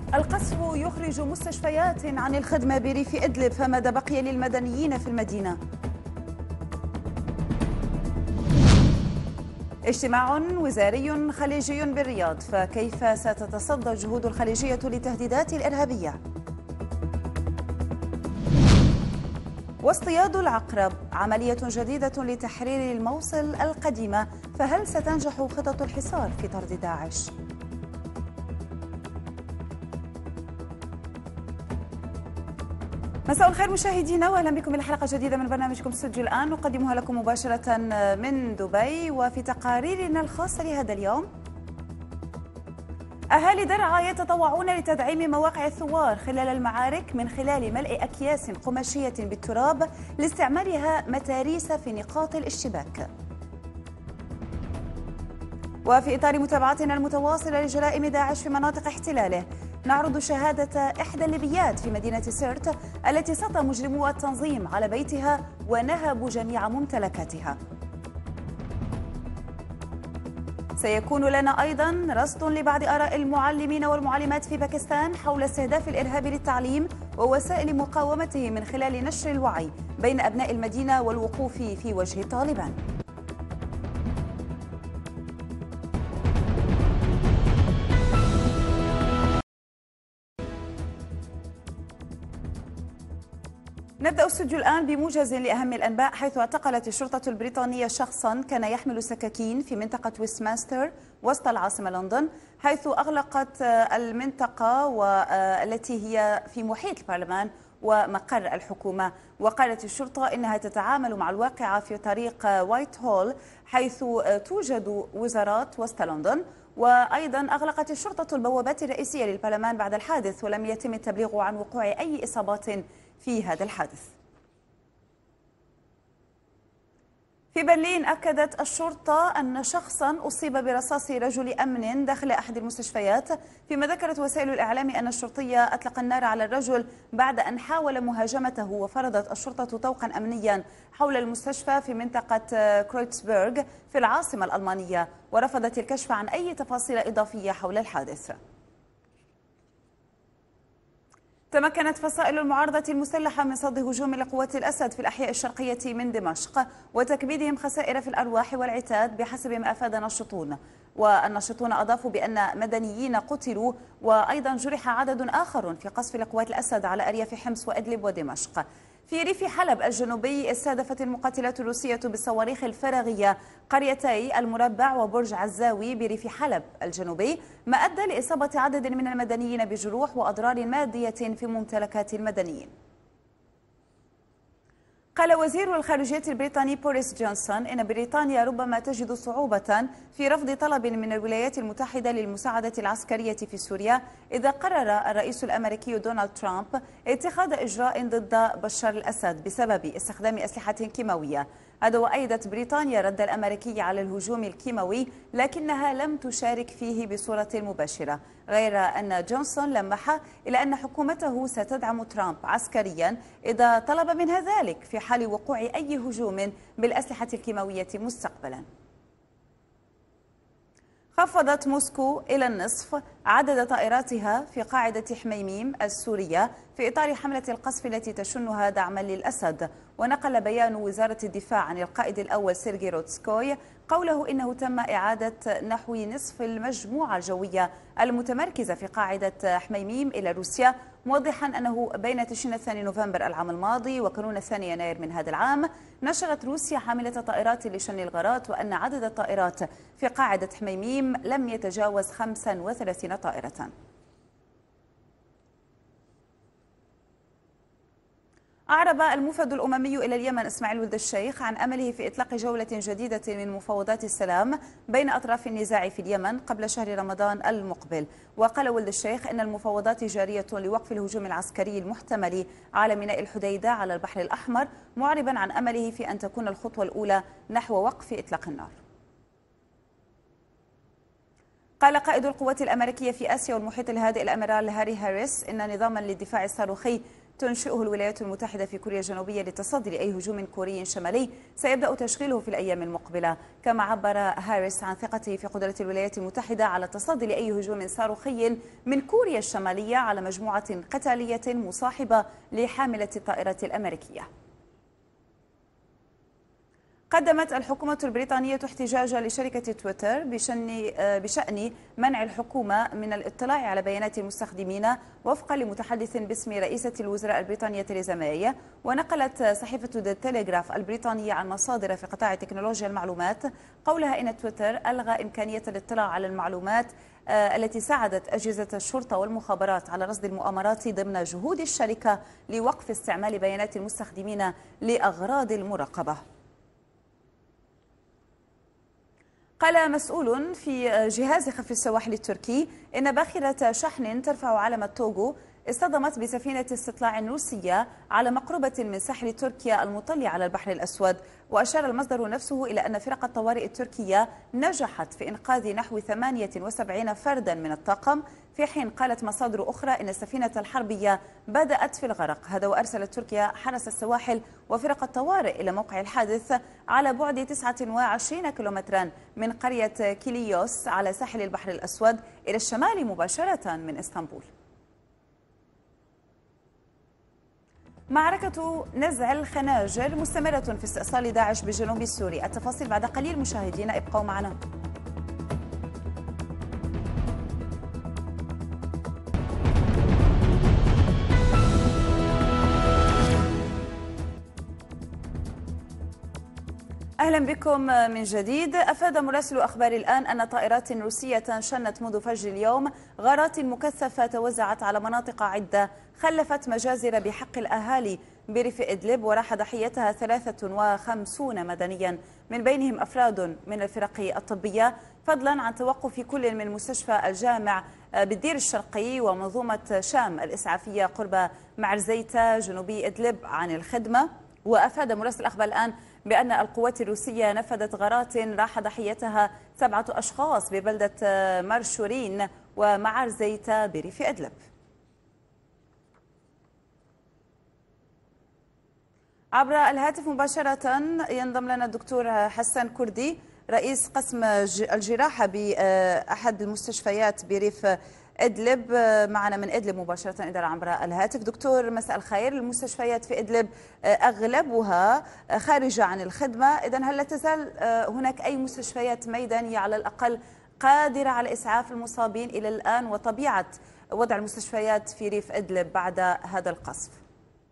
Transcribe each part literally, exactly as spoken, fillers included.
القصف يخرج مستشفيات عن الخدمة بريف إدلب، فماذا بقي للمدنيين في المدينة؟ اجتماع وزاري خليجي بالرياض، فكيف ستتصدى الجهود الخليجية للتهديدات الإرهابية؟ واصطياد العقرب، عملية جديدة لتحرير الموصل القديمة، فهل ستنجح خطط الحصار في طرد داعش؟ مساء الخير مشاهدينا، واهلا بكم الى حلقه جديده من برنامجكم استوديو الان، نقدمها لكم مباشره من دبي. وفي تقاريرنا الخاصه لهذا اليوم، اهالي درعا يتطوعون لتدعيم مواقع الثوار خلال المعارك من خلال ملء اكياس قماشيه بالتراب لاستعمالها متاريس في نقاط الاشتباك. وفي اطار متابعتنا المتواصله لجرائم داعش في مناطق احتلاله، نعرض شهادة إحدى الليبيات في مدينة سرت التي سطى مجرمو التنظيم على بيتها ونهبوا جميع ممتلكاتها. سيكون لنا أيضا رصد لبعض آراء المعلمين والمعلمات في باكستان حول استهداف الإرهاب للتعليم ووسائل مقاومته من خلال نشر الوعي بين أبناء المدينة والوقوف في وجه طالبان. نبدأ الاستوديو الآن بموجز لأهم الأنباء، حيث اعتقلت الشرطة البريطانية شخصا كان يحمل سكاكين في منطقة ويستمنستر وسط العاصمة لندن، حيث أغلقت المنطقة والتي هي في محيط البرلمان ومقر الحكومة. وقالت الشرطة إنها تتعامل مع الواقعة في طريق وايت هول، حيث توجد وزارات وسط لندن. وأيضا أغلقت الشرطة البوابات الرئيسية للبرلمان بعد الحادث، ولم يتم التبليغ عن وقوع أي إصابات في هذا الحادث. في برلين أكدت الشرطة أن شخصا أصيب برصاص رجل أمن داخل أحد المستشفيات، فيما ذكرت وسائل الإعلام أن الشرطي أطلق النار على الرجل بعد أن حاول مهاجمته. وفرضت الشرطة طوقا أمنيا حول المستشفى في منطقة كرويتسبرغ في العاصمة الألمانية، ورفضت الكشف عن أي تفاصيل إضافية حول الحادث. تمكنت فصائل المعارضة المسلحة من صد هجوم لقوات الأسد في الأحياء الشرقية من دمشق وتكبيدهم خسائر في الأرواح والعتاد بحسب ما أفاد ناشطون. والناشطون أضافوا بأن مدنيين قتلوا، وأيضا جرح عدد آخر في قصف لقوات الأسد على أرياف حمص وإدلب ودمشق. في ريف حلب الجنوبي استهدفت المقاتلات الروسية بالصواريخ الفراغية قريتي المربع وبرج عزاوي بريف حلب الجنوبي، ما أدى لإصابة عدد من المدنيين بجروح وأضرار مادية في ممتلكات المدنيين. قال وزير الخارجية البريطاني بوريس جونسون إن بريطانيا ربما تجد صعوبة في رفض طلب من الولايات المتحدة للمساعدة العسكرية في سوريا إذا قرر الرئيس الأمريكي دونالد ترامب اتخاذ إجراء ضد بشار الأسد بسبب استخدام أسلحة كيماوية. هذا وأيدت بريطانيا رد الأمريكي على الهجوم الكيماوي، لكنها لم تشارك فيه بصورة مباشرة، غير أن جونسون لمح إلى أن حكومته ستدعم ترامب عسكريا إذا طلب منها ذلك في حال وقوع أي هجوم بالأسلحة الكيماوية مستقبلا. خفضت موسكو إلى النصف عدد طائراتها في قاعدة حميميم السورية في إطار حملة القصف التي تشنها دعما للأسد. ونقل بيان وزارة الدفاع عن القائد الأول سيرجي روتسكوي قوله إنه تم إعادة نحو نصف المجموعة الجوية المتمركزة في قاعدة حميميم إلى روسيا، موضحا أنه بين تشرين الثاني نوفمبر العام الماضي وكانون الثاني يناير من هذا العام نشرت روسيا حاملة طائرات لشن الغارات، وأن عدد الطائرات في قاعدة حميميم لم يتجاوز خمسة وثلاثين طائرة. أعرب الموفد الأممي إلى اليمن إسماعيل ولد الشيخ عن أمله في إطلاق جولة جديدة من مفاوضات السلام بين أطراف النزاع في اليمن قبل شهر رمضان المقبل. وقال ولد الشيخ إن المفاوضات جارية لوقف الهجوم العسكري المحتمل على ميناء الحديدة على البحر الأحمر، معربا عن أمله في أن تكون الخطوة الأولى نحو وقف إطلاق النار. قال قائد القوات الأمريكية في آسيا والمحيط الهادئ الأميرال هاري هاريس إن نظاما للدفاع الصاروخي تنشئه الولايات المتحدة في كوريا الجنوبية للتصدي لأي هجوم كوري شمالي سيبدأ تشغيله في الأيام المقبلة. كما عبر هاريس عن ثقته في قدرة الولايات المتحدة على التصدي لأي هجوم صاروخي من كوريا الشمالية على مجموعة قتالية مصاحبة لحاملة الطائرة الأمريكية. قدمت الحكومة البريطانية احتجاجا لشركة تويتر بشأن بشأن منع الحكومة من الاطلاع على بيانات المستخدمين وفقا لمتحدث باسم رئيسة الوزراء البريطانية تيريزا ماي. ونقلت صحيفة ذا تيليغراف البريطانية عن مصادر في قطاع تكنولوجيا المعلومات قولها إن تويتر ألغى إمكانية الاطلاع على المعلومات التي ساعدت أجهزة الشرطة والمخابرات على رصد المؤامرات ضمن جهود الشركة لوقف استعمال بيانات المستخدمين لأغراض المراقبة. قال مسؤول في جهاز خفي السواحل التركي إن باخرة شحن ترفع علم التوغو اصطدمت بسفينة استطلاع روسية على مقربة من ساحل تركيا المطل على البحر الأسود. وأشار المصدر نفسه إلى أن فرق الطوارئ التركية نجحت في إنقاذ نحو ثمانية وسبعين فردا من الطاقم، في حين قالت مصادر أخرى إن السفينة الحربية بدأت في الغرق. هذا وأرسلت تركيا حرس السواحل وفرق الطوارئ إلى موقع الحادث على بعد تسعة وعشرين كيلومترا من قرية كيليوس على ساحل البحر الأسود إلى الشمال مباشرة من إسطنبول. معركة نزع الخناجر مستمرة في استئصال داعش بجنوب سوريا. التفاصيل بعد قليل مشاهدينا، ابقوا معنا. أهلا بكم من جديد. أفاد مراسل أخبار الآن أن طائرات روسية شنت منذ فجر اليوم غارات مكثفة توزعت على مناطق عدة خلفت مجازر بحق الأهالي بريف إدلب، وراح ضحيتها ثلاثة وخمسين مدنيا من بينهم أفراد من الفرق الطبية، فضلا عن توقف كل من مستشفى الجامع بالدير الشرقي ومنظومة شام الإسعافية قرب معرزيتا جنوبي إدلب عن الخدمة. وأفاد مراسل أخبار الآن بأن القوات الروسية نفذت غارات راح ضحيتها سبعة أشخاص ببلدة مرشورين ومعرزيتا بريف إدلب. عبر الهاتف مباشرة ينضم لنا الدكتور حسن كردي رئيس قسم الجراحة بأحد المستشفيات بريف إدلب، معنا من إدلب مباشرة إذا عبر الهاتف. دكتور مساء الخير. المستشفيات في إدلب أغلبها خارجة عن الخدمة، إذن هل لا تزال هناك أي مستشفيات ميدانية على الأقل قادرة على إسعاف المصابين إلى الآن؟ وطبيعة وضع المستشفيات في ريف إدلب بعد هذا القصف.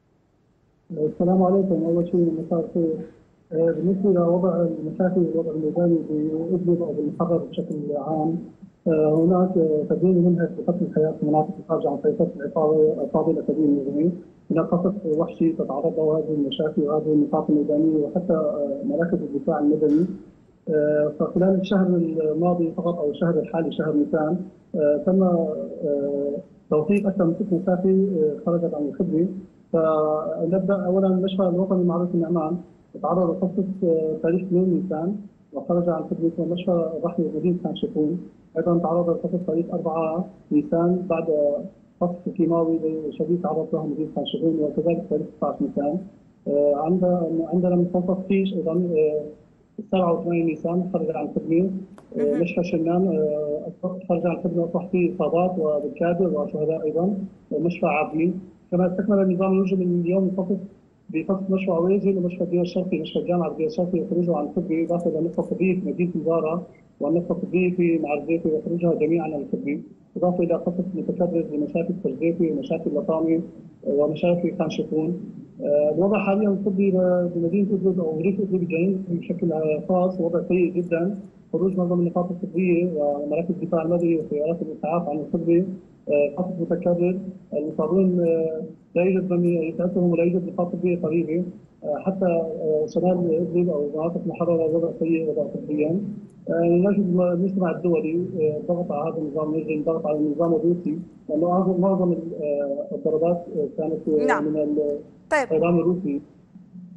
السلام عليكم. أول شيء مساء الخير. بالنسبة لوضع المشاكل والوضع الميداني بإدلب أو بالمحرر بشكل عام، هناك تدريب منهج بقتل الحياة في مناطق الخارجة عن سيطرة العصابة الأسدية النظامية. هناك قصف وحشي تتعرض له هذه المشاكل وهذه النقاط الميدانية وحتى مراكز الدفاع المدني. فخلال الشهر الماضي فقط أو الشهر الحالي شهر نيسان تم توثيق أكثر من ست مسافي خرجت عن الخدمة. فنبدأ أولا المشفى الوطني المعروف النعمان تعرض لقصف تاريخ اثنين نيسان وخرج عن خدمة. مشفى الرحمة مدينة كان شيخون أيضا تعرض لقصف تاريخ أربعة نيسان بعد قصف كيماوي شديد تعرض له مدينة كان شيخون، وكذلك تاريخ تسعة عشر نيسان. عندنا عندنا مستوصف فيش أيضا سبعة وثمانين نيسان خرج عن خدمة. مشفى شنان خرج عن خدمة أصبح فيه إصابات وبالكادر وشهداء أيضا. مشفى عابلين كما استكمل النظام الوجهي من اليوم يخصص بقصف مشفى عويجل ومشفى الدير الشرقي. مشفى الجامعة الدير الشرقي يخرجوا عن الخدمة إضافة إلى النقطة الطبية في مدينة مزارة والنقطة الطبية في معرزيتي ويخرجها جميعا عن الخدمة، إضافة إلى قصف متكرر لمشاكل فرزيتي ومشاكل لطامة ومشاكل خان شيخون. الوضع حاليا الطبي بمدينة إدلب أو ريف إدلب الجنوبي بشكل خاص وضع سيء جدا. خروج معظم النقاط الطبية ومراكز الدفاع المدني وسيارات الإسعاف عن الخدمة، قصف متكرر. المصابين لا يوجد من يسعفهم ولا يوجد نقاط طبية قريبة. حتى شمال إدلب أو مناطق محررة وضع سيء وضع طبيا. نجد المجتمع الدولي ضغط على هذا النظام، نجد ضغط على النظام الروسي لأنه معظم الضربات كانت نعم. من طيب. النظام الروسي.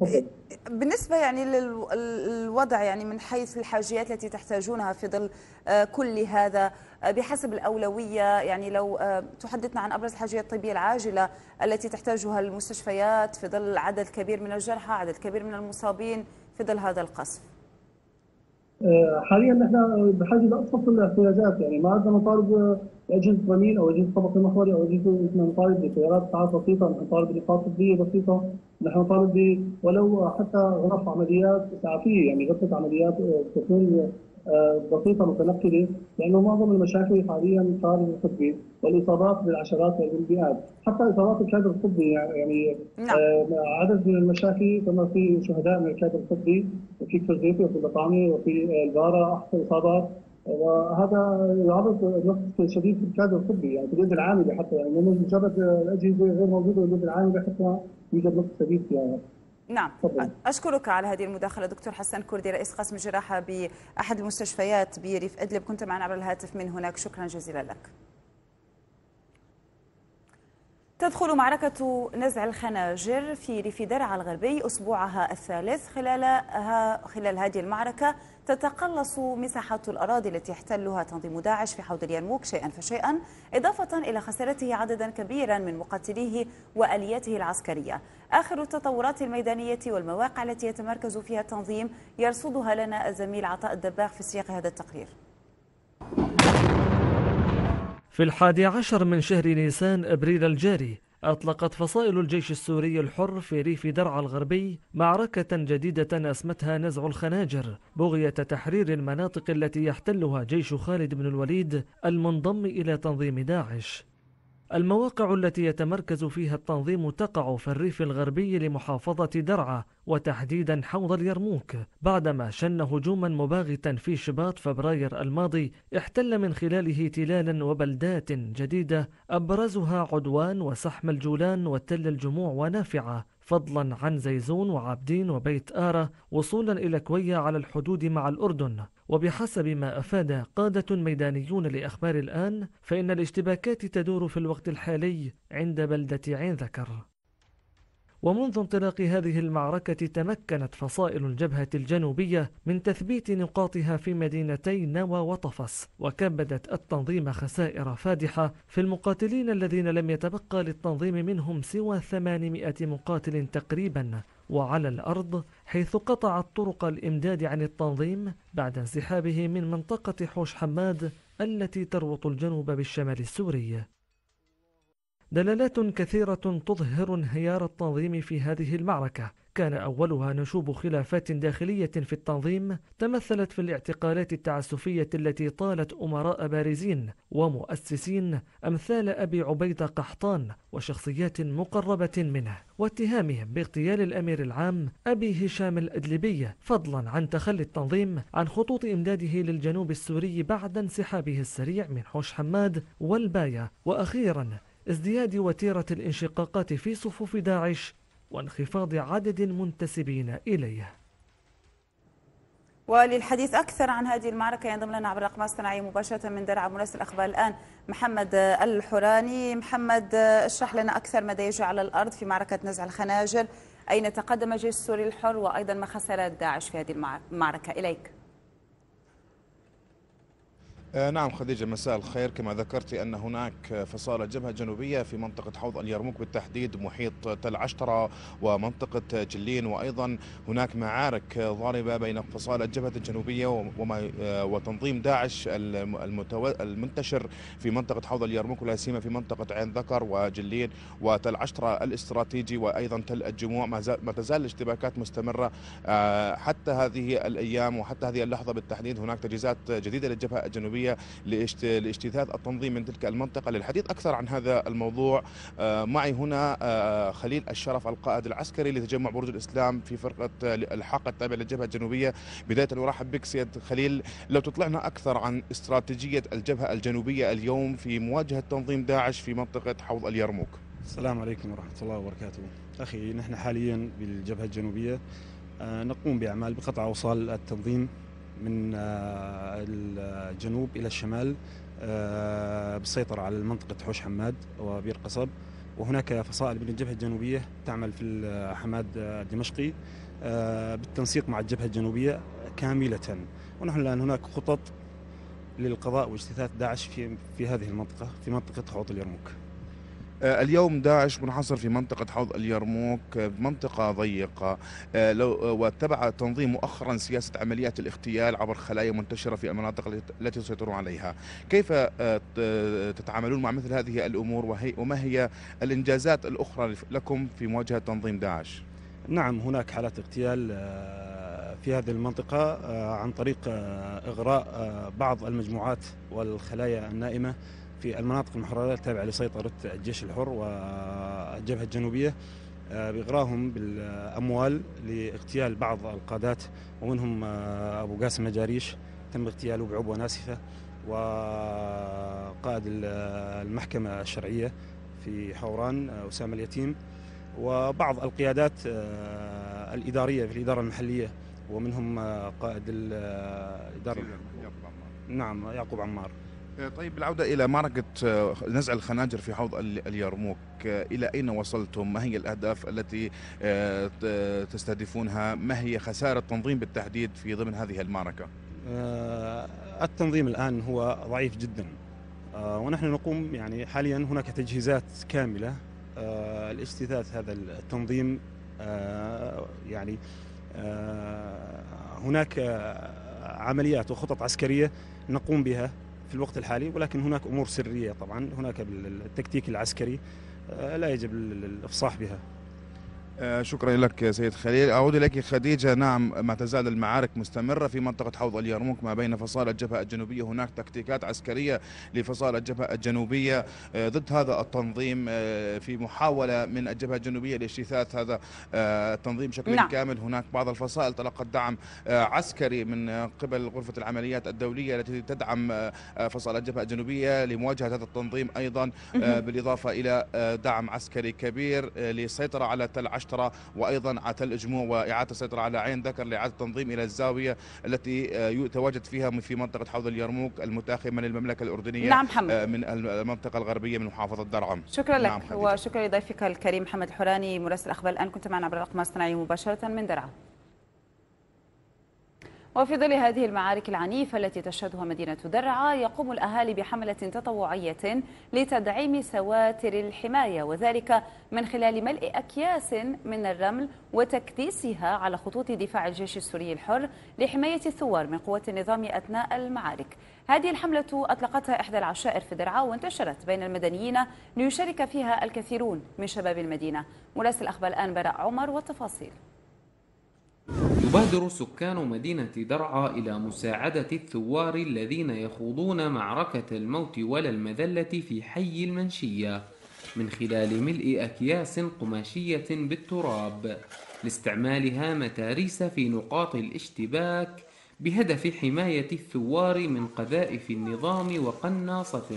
بالنسبة يعني للوضع يعني من حيث الحاجيات التي تحتاجونها في ظل كل هذا بحسب الأولوية، يعني لو تحدثنا عن أبرز الحاجيات الطبية العاجلة التي تحتاجها المستشفيات في ظل عدد كبير من الجرحى، عدد كبير من المصابين في ظل هذا القصف. حاليا نحن بحاجه لابسط الاحتياجات، يعني ما عندنا مطالب اجهزه رنين او اجهزه طبق محوري او اجهزه، نحن نطالب بسيارات اسعاف بسيطه، نحن نطالب بنقاط طبيه بسيطه، نحن نطالب ولو حتى غرف عمليات اسعافيه، يعني غرفه عمليات تكون بسيطه متنقله، لانه معظم المشاكل حاليا خارج الطبي والاصابات بالعشرات والمئات، حتى اصابات الكادر الطبي يعني نعم. عدد من المشاكل، كما في شهداء من الكادر الطبي في كفر وفي البطانه وفي البارة احصى اصابات، وهذا يعرض نقص شديد في الكادر الطبي، يعني في اليد العامله حتى، يعني مش مجرد الاجهزه غير موجوده واليد العامله حتى يوجد نقص شديد فيها. نعم. أشكرك على هذه المداخلة دكتور حسن كردي، رئيس قسم الجراحة بأحد المستشفيات بريف إدلب، كنت معنا عبر الهاتف من هناك، شكرا جزيلا لك. تدخل معركة نزع الخناجر في ريف درعا الغربي أسبوعها الثالث. خلالها خلال هذه المعركة تتقلص مساحة الأراضي التي يحتلها تنظيم داعش في حوض اليرموك شيئا فشيئا، إضافة إلى خسارته عددا كبيرا من مقاتليه وآلياته العسكرية. آخر التطورات الميدانية والمواقع التي يتمركز فيها التنظيم يرصدها لنا الزميل عطاء الدباغ في سياق هذا التقرير. في الحادي عشر من شهر نيسان أبريل الجاري أطلقت فصائل الجيش السوري الحر في ريف درعا الغربي معركة جديدة اسمتها نزع الخناجر، بغية تحرير المناطق التي يحتلها جيش خالد بن الوليد المنضم إلى تنظيم داعش. المواقع التي يتمركز فيها التنظيم تقع في الريف الغربي لمحافظة درعا، وتحديدا حوض اليرموك، بعدما شن هجوما مباغتا في شباط فبراير الماضي احتل من خلاله تلالا وبلدات جديدة أبرزها عدوان وسحم الجولان وتل الجموع ونافعة، فضلا عن زيزون وعابدين وبيت آرة، وصولا إلى كوية على الحدود مع الأردن. وبحسب ما أفاد قادة ميدانيون لأخبار الآن، فإن الاشتباكات تدور في الوقت الحالي عند بلدة عين ذكر. ومنذ انطلاق هذه المعركة تمكنت فصائل الجبهة الجنوبية من تثبيت نقاطها في مدينتي نوى وطفس، وكبدت التنظيم خسائر فادحة في المقاتلين الذين لم يتبقى للتنظيم منهم سوى ثمانمائة مقاتل تقريبا. وعلى الأرض، حيث قطع طرق الإمداد عن التنظيم بعد انسحابه من منطقة حوش حماد التي تربط الجنوب بالشمال السوري. دلالات كثيرة تظهر انهيار التنظيم في هذه المعركة، كان أولها نشوب خلافات داخلية في التنظيم تمثلت في الاعتقالات التعسفية التي طالت أمراء بارزين ومؤسسين أمثال أبي عبيدة قحطان وشخصيات مقربة منه، واتهامهم باغتيال الأمير العام أبي هشام الأدلبي، فضلا عن تخلي التنظيم عن خطوط إمداده للجنوب السوري بعد انسحابه السريع من حوش حماد والباية، وأخيرا ازدياد وتيرة الانشقاقات في صفوف داعش وانخفاض عدد المنتسبين إليه. وللحديث أكثر عن هذه المعركة ينضم لنا عبر الأقمار الصناعية مباشرة من درعا مراسل الأخبار الآن محمد الحوراني. محمد، اشرح لنا أكثر ماذا يجري على الأرض في معركة نزع الخناجر، أين تقدم الجيش السوري الحر، وأيضا ما خسارات داعش في هذه المعركة. إليك. نعم خديجة، مساء الخير. كما ذكرت أن هناك فصائل الجبهة الجنوبية في منطقة حوض اليرموك، بالتحديد محيط تل عشترة ومنطقة جلين، وأيضا هناك معارك ضاربة بين فصائل الجبهة الجنوبية وما وتنظيم داعش المنتشر في منطقة حوض اليرموك، ولا سيما في منطقة عين ذكر وجلين وتل عشترة الاستراتيجي وأيضا تل الجموع. ما تزال الاشتباكات مستمرة حتى هذه الأيام وحتى هذه اللحظة بالتحديد. هناك تجهيزات جديدة للجبهة الجنوبية لاجتثاث التنظيم من تلك المنطقة. للحديث أكثر عن هذا الموضوع معي هنا خليل الشرف، القائد العسكري لتجمع بروج الإسلام في فرقة الحاقة التابعة للجبهة الجنوبية. بداية أرحب بك سيد خليل، لو تطلعنا أكثر عن استراتيجية الجبهة الجنوبية اليوم في مواجهة تنظيم داعش في منطقة حوض اليرموك. السلام عليكم ورحمة الله وبركاته. أخي، نحن حاليا بالجبهة الجنوبية نقوم بأعمال بقطع أوصال التنظيم من الجنوب إلى الشمال بالسيطرة على منطقة حوش حماد وبير قصب، وهناك فصائل من الجبهة الجنوبية تعمل في حماد الدمشقي بالتنسيق مع الجبهة الجنوبية كاملة. ونحن الآن هناك خطط للقضاء واجتثاث داعش في في هذه المنطقة، في منطقة حوض اليرموك. اليوم داعش منحصر في منطقة حوض اليرموك، منطقة ضيقة، لو واتبع التنظيم مؤخرا سياسة عمليات الاغتيال عبر خلايا منتشرة في المناطق التي يسيطرون عليها. كيف تتعاملون مع مثل هذه الأمور، وهي وما هي الإنجازات الأخرى لكم في مواجهة تنظيم داعش؟ نعم، هناك حالات اغتيال في هذه المنطقة عن طريق إغراء بعض المجموعات والخلايا النائمة في المناطق المحررة التابعة لسيطرة الجيش الحر والجبهة الجنوبية، بإغراهم بالأموال لاغتيال بعض القادات، ومنهم أبو قاسم نجاريش تم اغتياله بعبوة ناسفة، وقائد المحكمة الشرعية في حوران أسامة اليتيم، وبعض القيادات الإدارية في الإدارة المحلية، ومنهم قائد الإدارة نعم يعقوب عمار. طيب، بالعودة إلى معركة نزع الخناجر في حوض اليرموك، إلى أين وصلتم؟ ما هي الأهداف التي تستهدفونها؟ ما هي خسائر التنظيم بالتحديد في ضمن هذه المعركة؟ التنظيم الآن هو ضعيف جدا، ونحن نقوم يعني حاليا هناك تجهيزات كاملة لاجتثاث هذا التنظيم. يعني هناك عمليات وخطط عسكرية نقوم بها في الوقت الحالي، ولكن هناك أمور سرية طبعا، هناك التكتيك العسكري لا يجب الإفصاح بها. شكرا لك سيد خليل. أعود إليك خديجة. نعم، ما تزال المعارك مستمرة في منطقة حوض اليرموك ما بين فصائل الجبهة الجنوبية، هناك تكتيكات عسكرية لفصائل الجبهة الجنوبية ضد هذا التنظيم في محاولة من الجبهة الجنوبية لاجتثاث هذا التنظيم بشكل نعم. كامل. هناك بعض الفصائل تلقت دعم عسكري من قبل غرفة العمليات الدولية التي تدعم فصائل الجبهة الجنوبية لمواجهة هذا التنظيم أيضا، بالإضافة إلى دعم عسكري كبير للسيطرة على تل عشترة وأيضا على تل جموع وإعادة السيطرة على عين ذكر لإعادة التنظيم إلى الزاوية التي يتواجد فيها في منطقة حوض اليرموك المتاخمة من المملكة الأردنية. نعم محمد. من المنطقة الغربية من محافظة درعم. شكرا لك. نعم وشكرا لضيفك الكريم محمد الحوراني مراسل أخبار الآن، كنت معنا عبر الأقمار الصناعية مباشرة من درعا. وفي ظل هذه المعارك العنيفة التي تشهدها مدينة درعا، يقوم الأهالي بحملة تطوعية لتدعيم سواتر الحماية، وذلك من خلال ملء أكياس من الرمل وتكديسها على خطوط دفاع الجيش السوري الحر لحماية الثوار من قوات النظام أثناء المعارك. هذه الحملة أطلقتها إحدى العشائر في درعا وانتشرت بين المدنيين ليشارك فيها الكثيرون من شباب المدينة. مراسل أخبار الآن براء عمر والتفاصيل. يبادر سكان مدينة درعا إلى مساعدة الثوار الذين يخوضون معركة الموت ولا المذلة في حي المنشية من خلال ملء أكياس قماشية بالتراب لاستعمالها متاريس في نقاط الاشتباك بهدف حماية الثوار من قذائف النظام وقناصته.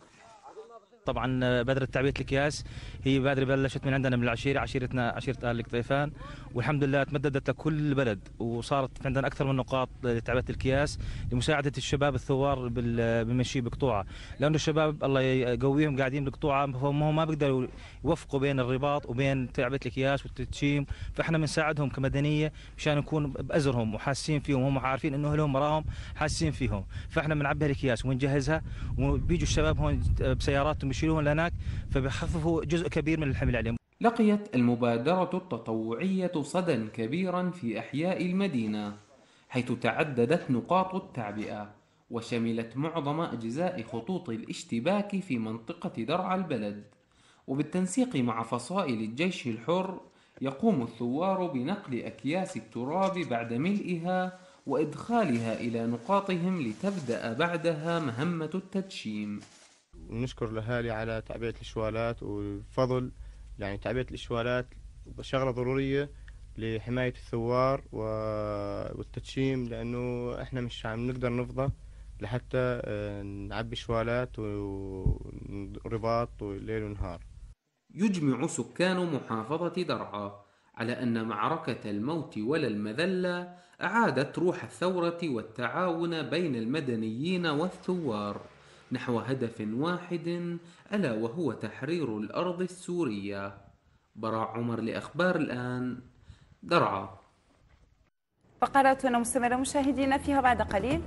طبعا بادرة تعبئة الأكياس هي بادرة بلشت من عندنا من العشيرة، عشيرتنا عشيرة آل القطيفان، والحمد لله تمددت لكل البلد، وصارت عندنا أكثر من نقاط لتعبئة الأكياس لمساعدة الشباب الثوار بالمشي بقطوعة، لأنه الشباب الله يقويهم قاعدين بقطوعة، فهم ما بيقدروا يوفقوا بين الرباط وبين تعبئة الأكياس والتدشيم، فإحنا بنساعدهم كمدنية مشان نكون بأزرهم وحاسين فيهم، هم عارفين إنه لهم وراهم حاسين فيهم، فإحنا بنعبي الأكياس ونجهزها، وبيجوا الشباب هون بسياراتهم بيشيلوهم لهناك، فبيخففوا جزء كبير من الحمل عليهم. لقيت المبادرة التطوعية صدى كبيرا في أحياء المدينة، حيث تعددت نقاط التعبئة وشملت معظم أجزاء خطوط الاشتباك في منطقة درعا البلد. وبالتنسيق مع فصائل الجيش الحر يقوم الثوار بنقل أكياس التراب بعد ملئها وإدخالها إلى نقاطهم لتبدأ بعدها مهمة التدشيم. نشكر الأهالي على تعبئة الشوالات، وفضل يعني تعبئة الشوالات شغلة ضرورية لحماية الثوار والتدشيم، لأنه إحنا مش عم نقدر نفضى لحتى نعبي شوالات ورباط وليل ونهار. يجمع سكان محافظة درعا على أن معركة الموت ولا المذلة أعادت روح الثورة والتعاون بين المدنيين والثوار، نحو هدف واحد ألا وهو تحرير الأرض السورية. براء عمر لأخبار الآن، درعا. فقراتنا مستمرة مشاهدينا، فيها بعد قليل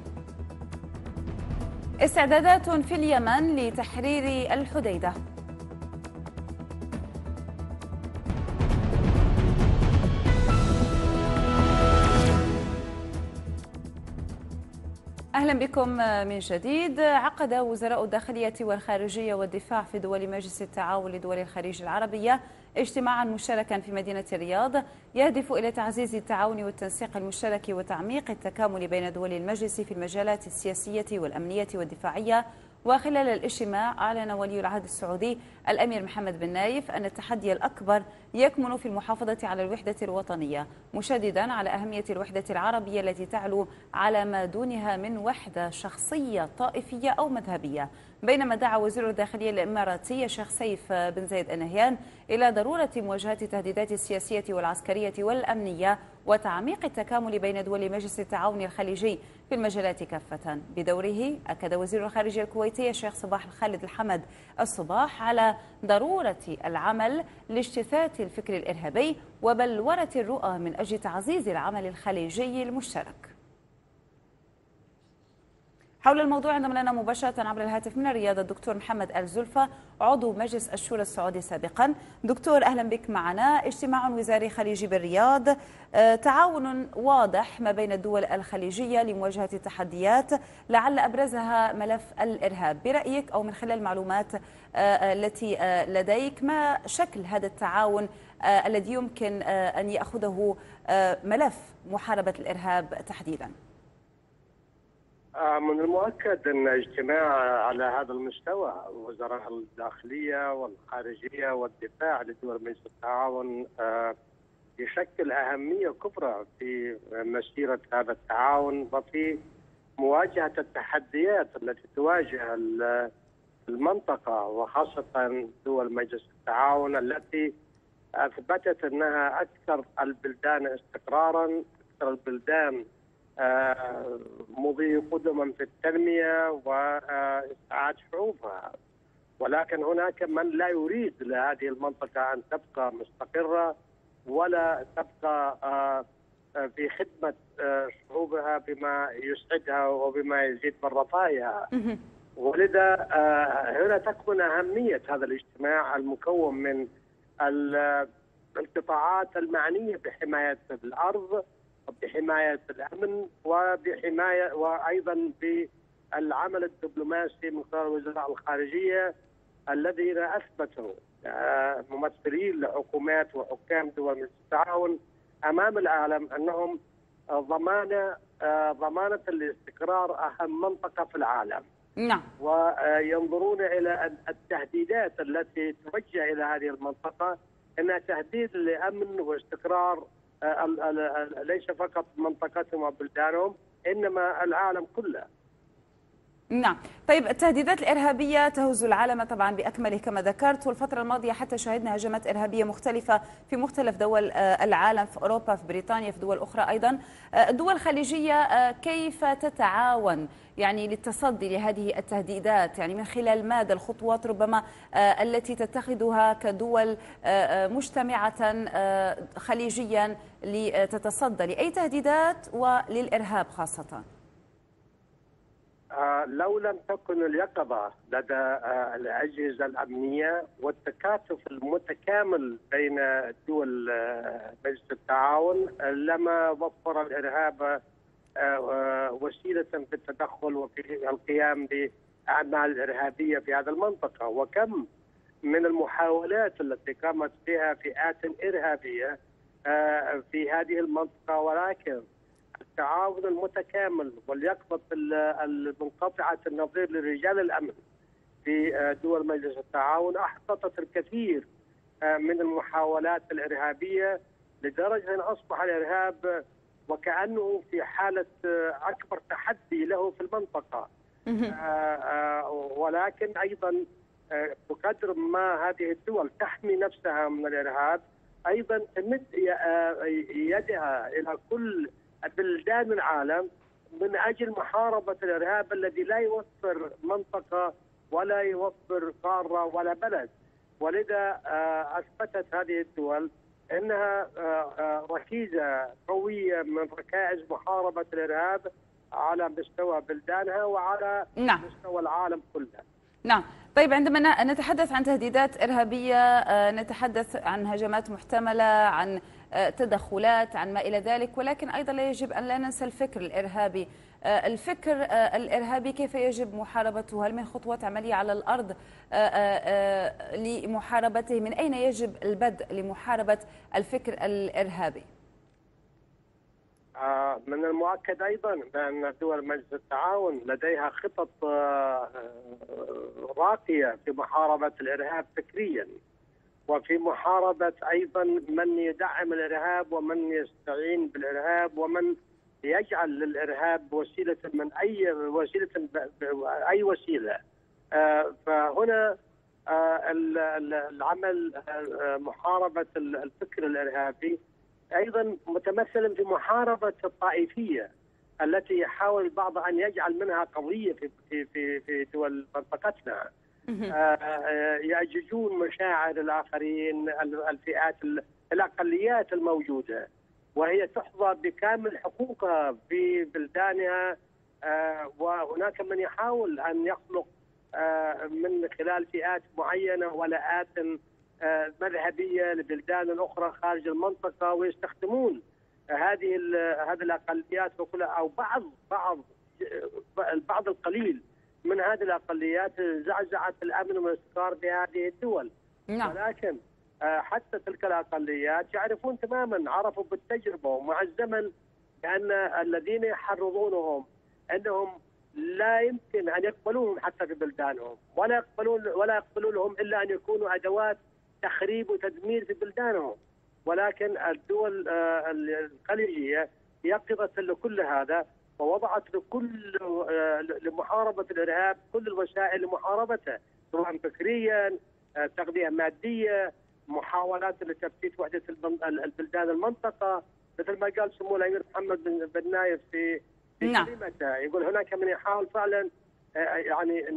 استعدادات في اليمن لتحرير الحديدة. أهلا بكم من جديد. عقد وزراء الداخلية والخارجية والدفاع في دول مجلس التعاون لدول الخليج العربية اجتماعا مشتركا في مدينة الرياض يهدف إلى تعزيز التعاون والتنسيق المشترك وتعميق التكامل بين دول المجلس في المجالات السياسية والأمنية والدفاعية. وخلال الاجتماع أعلن ولي العهد السعودي الأمير محمد بن نايف أن التحدي الأكبر يكمن في المحافظة على الوحدة الوطنية، مشددا على أهمية الوحدة العربية التي تعلو على ما دونها من وحدة شخصية طائفية أو مذهبية. بينما دعا وزير الداخلية الإماراتي الشيخ سيف بن زايد النهيان إلى ضرورة مواجهة التهديدات السياسية والعسكرية والأمنية وتعميق التكامل بين دول مجلس التعاون الخليجي في المجالات كافة. بدوره أكد وزير الخارجية الكويتي الشيخ صباح الخالد الحمد الصباح على ضرورة العمل لاجتثاث الفكر الإرهابي وبلورة الرؤى من أجل تعزيز العمل الخليجي المشترك. حول الموضوع انضم لنا مباشرة عبر الهاتف من الرياض الدكتور محمد آل زلفة عضو مجلس الشورى السعودي سابقا. دكتور أهلا بك معنا. اجتماع وزاري خليجي بالرياض، تعاون واضح ما بين الدول الخليجية لمواجهة التحديات، لعل أبرزها ملف الإرهاب. برأيك أو من خلال المعلومات التي لديك، ما شكل هذا التعاون الذي يمكن أن يأخذه ملف محاربة الإرهاب تحديدا؟ من المؤكد أن اجتماع على هذا المستوى وزراء الداخلية والخارجية والدفاع لدول مجلس التعاون يشكل أهمية كبرى في مسيرة هذا التعاون وفي مواجهة التحديات التي تواجه المنطقة، وخاصة دول مجلس التعاون التي أثبتت أنها أكثر البلدان استقرارا، أكثر البلدان مضي قدما في التنمية وإسعاد شعوبها. ولكن هناك من لا يريد لهذه المنطقة أن تبقى مستقرة ولا تبقى في خدمة شعوبها بما يسعدها وبما يزيد من رفاهها. ولذا هنا تكمن أهمية هذا الاجتماع المكون من القطاعات المعنية بحماية الأرض وبحماية الأمن وبحماية وأيضا بالعمل الدبلوماسي من قبل وزراء الخارجية الذين أثبتوا ممثلين لحكومات وحكام دول مجلس التعاون أمام العالم أنهم ضمانة ضمانة الاستقرار أهم منطقة في العالم. نعم. وينظرون إلى التهديدات التي توجه إلى هذه المنطقة أنها تهديد لأمن واستقرار ليس فقط منطقتهم وبلدانهم إنما العالم كله. نعم. طيب، التهديدات الإرهابية تهز العالم طبعا بأكمله كما ذكرت، والفترة الماضية حتى شهدنا هجمات إرهابية مختلفة في مختلف دول العالم، في أوروبا، في بريطانيا، في دول أخرى أيضا. الدول الخليجية كيف تتعاون يعني للتصدي لهذه التهديدات؟ يعني من خلال ماذا الخطوات ربما التي تتخذها كدول مجتمعة خليجيا لتتصدى لأي تهديدات وللإرهاب خاصة؟ لو لم تكن اليقظة لدى الأجهزة الأمنية والتكاتف المتكامل بين دول مجلس التعاون لما وفر الإرهاب وسيلة في التدخل وفي القيام بأعمال الإرهابية في هذه المنطقة. وكم من المحاولات التي قامت بها فئات إرهابية في هذه المنطقة، ولكن التعاون المتكامل واليقظة المنقطعة النظير لرجال الأمن في دول مجلس التعاون أحبطت الكثير من المحاولات الإرهابية، لدرجة أن أصبح الإرهاب وكأنه في حالة أكبر تحدي له في المنطقة. ولكن أيضا بقدر ما هذه الدول تحمي نفسها من الإرهاب أيضا تمد يدها إلى كل بلدان العالم من أجل محاربة الإرهاب الذي لا يوفر منطقة ولا يوفر قارة ولا بلد. ولذا أثبتت هذه الدول أنها ركيزة قوية من ركائز محاربة الإرهاب على مستوى بلدانها وعلى نعم. مستوى العالم كله. نعم. طيب، عندما نتحدث عن تهديدات إرهابية نتحدث عن هجمات محتملة، عن تدخلات، عن ما إلى ذلك، ولكن أيضا لا يجب أن لا ننسى الفكر الإرهابي. الفكر الإرهابي كيف يجب محاربته؟ هل من خطوات عملية على الأرض لمحاربته؟ من أين يجب البدء لمحاربة الفكر الإرهابي؟ من المؤكد أيضا بأن دول مجلس التعاون لديها خطط راقية في محاربة الإرهاب فكريا، وفي محاربة أيضا من يدعم الإرهاب ومن يستعين بالإرهاب ومن يجعل للإرهاب وسيلة من أي وسيلة أي وسيلة. فهنا العمل محاربة الفكر الإرهابي أيضا متمثلا في محاربة الطائفية التي يحاول البعض أن يجعل منها قضية في في في دول منطقتنا. يأججون مشاعر الآخرين، الفئات الأقليات الموجودة، وهي تحظى بكامل حقوقها في بلدانها، وهناك من يحاول أن يخلق من خلال فئات معينة ولاءات مذهبية لبلدان أخرى خارج المنطقة، ويستخدمون هذه هذه الأقليات وكلها أو بعض بعض البعض القليل من هذه الأقليات زعزعت الأمن والاستقرار في هذه الدول. نعم. ولكن حتى تلك الأقليات يعرفون تماما، عرفوا بالتجربة ومع الزمن بأن الذين يحرضونهم أنهم لا يمكن أن يقبلوهم حتى في بلدانهم، ولا يقبلون ولا يقبلون لهم إلا أن يكونوا أدوات تخريب وتدمير في بلدانهم. ولكن الدول الخليجية يقظت لكل هذا ووضعت لكل لمحاربة الإرهاب كل الوسائل لمحاربته، سواء فكريا، تغذية مادية، محاولات لتفتيت وحدة البلدان المنطقة، مثل ما قال سمو الأمير محمد بن نايف في في نعم. كلمته، يقول هناك من يحاول فعلا يعني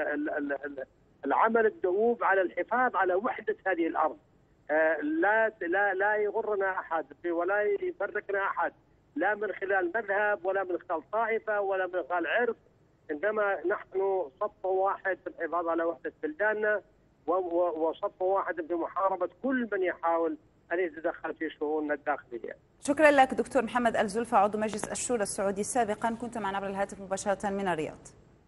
العمل الدؤوب على الحفاظ على وحدة هذه الأرض. لا لا لا يغرنا أحد ولا يفرقنا أحد، لا من خلال مذهب ولا من خلال طائفة ولا من خلال عرق، إنما نحن صف واحد في الحفاظ على وحدة بلداننا وصف واحد في محاربة كل من يحاول أن يتدخل في شؤوننا الداخلية. شكرا لك دكتور محمد الزلفى، عضو مجلس الشورى السعودي سابقا، كنت معنا عبر الهاتف مباشرة من الرياض.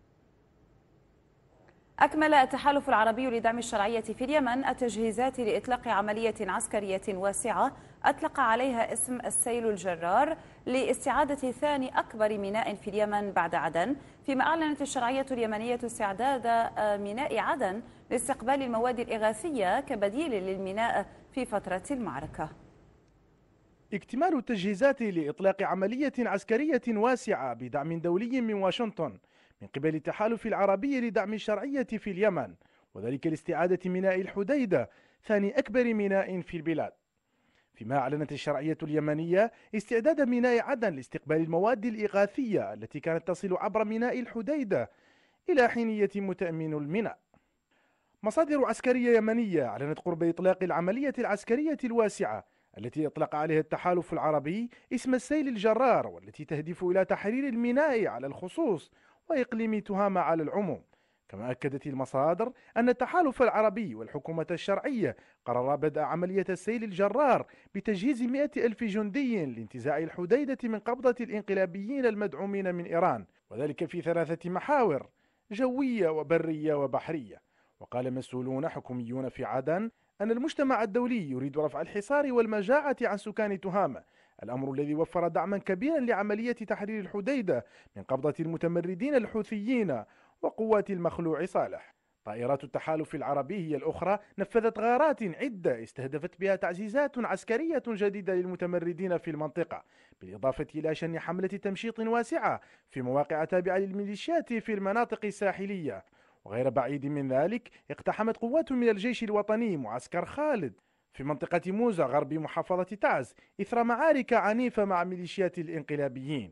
أكمل التحالف العربي لدعم الشرعية في اليمن التجهيزات لإطلاق عملية عسكرية واسعة أطلق عليها اسم السيل الجرار لاستعادة ثاني أكبر ميناء في اليمن بعد عدن، فيما أعلنت الشرعية اليمنية استعداد ميناء عدن لاستقبال المواد الإغاثية كبديل للميناء في فترة المعركة. اكتمال التجهيزات لإطلاق عملية عسكرية واسعة بدعم دولي من واشنطن من قبل التحالف العربي لدعم الشرعية في اليمن، وذلك لاستعادة ميناء الحديدة ثاني أكبر ميناء في البلاد. فيما أعلنت الشرعية اليمنية استعداد ميناء عدن لاستقبال المواد الإغاثية التي كانت تصل عبر ميناء الحديدة إلى حين يتم تأمين الميناء. مصادر عسكرية يمنية أعلنت قرب إطلاق العملية العسكرية الواسعة التي أطلق عليها التحالف العربي اسم السيل الجرار، والتي تهدف إلى تحرير الميناء على الخصوص وإقليم تهامة على العموم. كما أكدت المصادر أن التحالف العربي والحكومة الشرعية قرر بدء عملية السيل الجرار بتجهيز مئة ألف جندي لانتزاع الحديدة من قبضة الانقلابيين المدعومين من إيران، وذلك في ثلاثة محاور: جوية وبرية وبحرية. وقال مسؤولون حكوميون في عدن أن المجتمع الدولي يريد رفع الحصار والمجاعة عن سكان تهامة، الأمر الذي وفر دعما كبيرا لعملية تحرير الحديدة من قبضة المتمردين الحوثيين وقوات المخلوع صالح. طائرات التحالف العربي هي الأخرى نفذت غارات عدة استهدفت بها تعزيزات عسكرية جديدة للمتمردين في المنطقة، بالإضافة إلى شن حملة تمشيط واسعة في مواقع تابعة للميليشيات في المناطق الساحلية. وغير بعيد من ذلك اقتحمت قوات من الجيش الوطني معسكر خالد في منطقة موزة غرب محافظة تعز إثر معارك عنيفة مع ميليشيات الانقلابيين.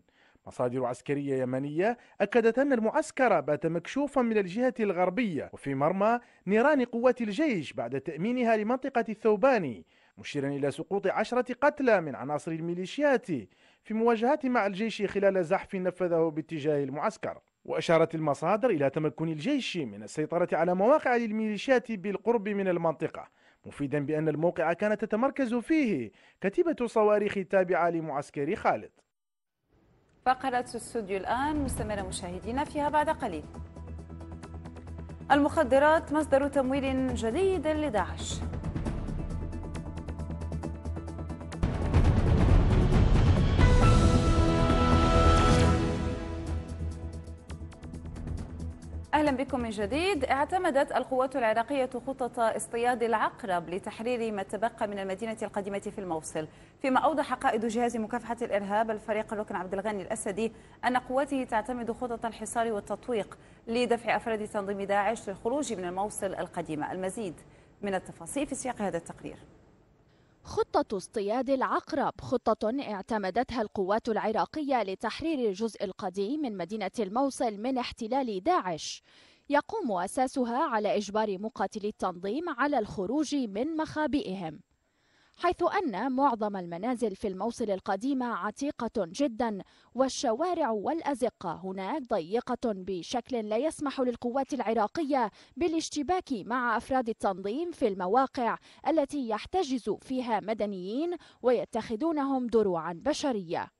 مصادر عسكرية يمنية أكدت أن المعسكر بات مكشوفا من الجهة الغربية وفي مرمى نيران قوات الجيش بعد تأمينها لمنطقة الثوباني، مشيرا إلى سقوط عشرة قتلى من عناصر الميليشيات في مواجهات مع الجيش خلال زحف نفذه باتجاه المعسكر. وأشارت المصادر إلى تمكن الجيش من السيطرة على مواقع للميليشيات بالقرب من المنطقة، مفيدا بأن الموقع كانت تتمركز فيه كتيبة صواريخ تابعة لمعسكر خالد. فقرة الاستوديو الآن مستمرة مشاهدينا، فيها بعد قليل: المخدرات مصدر تمويل جديد لداعش. أهلا بكم من جديد. اعتمدت القوات العراقية خطة اصطياد العقرب لتحرير ما تبقى من المدينة القديمة في الموصل، فيما أوضح قائد جهاز مكافحة الإرهاب الفريق الركن عبد الغني الأسدي أن قواته تعتمد خطط الحصار والتطويق لدفع أفراد تنظيم داعش للخروج من الموصل القديمة. المزيد من التفاصيل في سياق هذا التقرير. خطة اصطياد العقرب خطة اعتمدتها القوات العراقية لتحرير الجزء القديم من مدينة الموصل من احتلال داعش، يقوم أساسها على إجبار مقاتلي التنظيم على الخروج من مخابئهم، حيث أن معظم المنازل في الموصل القديمة عتيقة جدا، والشوارع والأزقة هناك ضيقة بشكل لا يسمح للقوات العراقية بالاشتباك مع أفراد التنظيم في المواقع التي يحتجز فيها مدنيين ويتخذونهم دروعا بشرية.